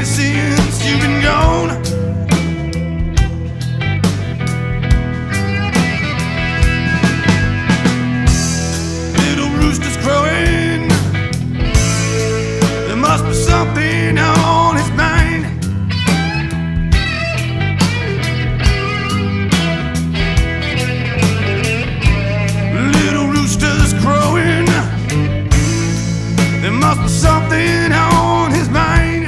me since you've been gone. Little rooster's crowing. There must be something on his mind. Little rooster's crowing. There must be something on his mind.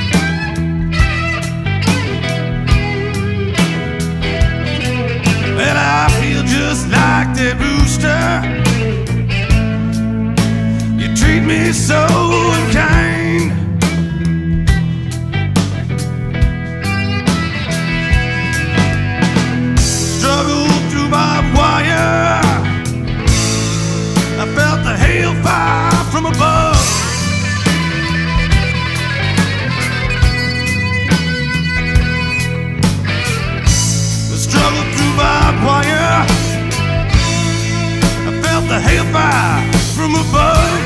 And I feel just like that rooster. You treat me so unkind. Struggle through barbed wire. I felt the hailfire from above. The struggle through barbed wire. I felt the hailfire from above.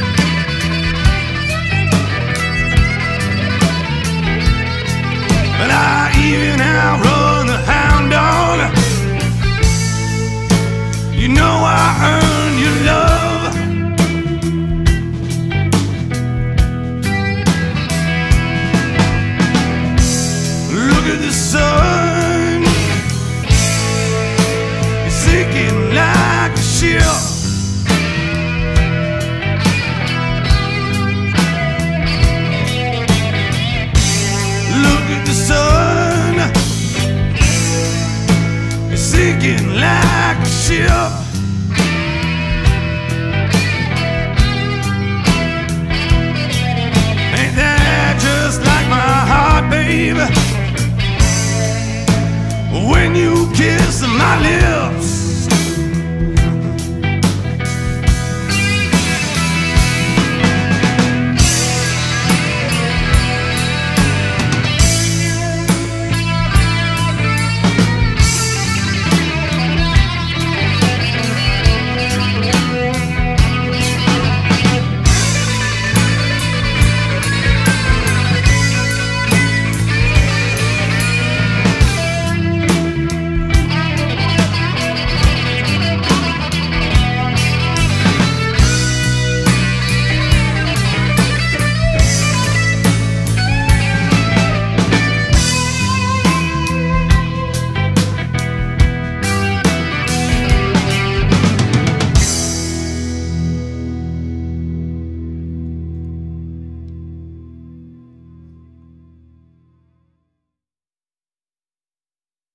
And I even outrun the hound dog. You know I earned your love. Look at the sun. It's sinking like a ship. Look at the sun. It's sinking like a ship.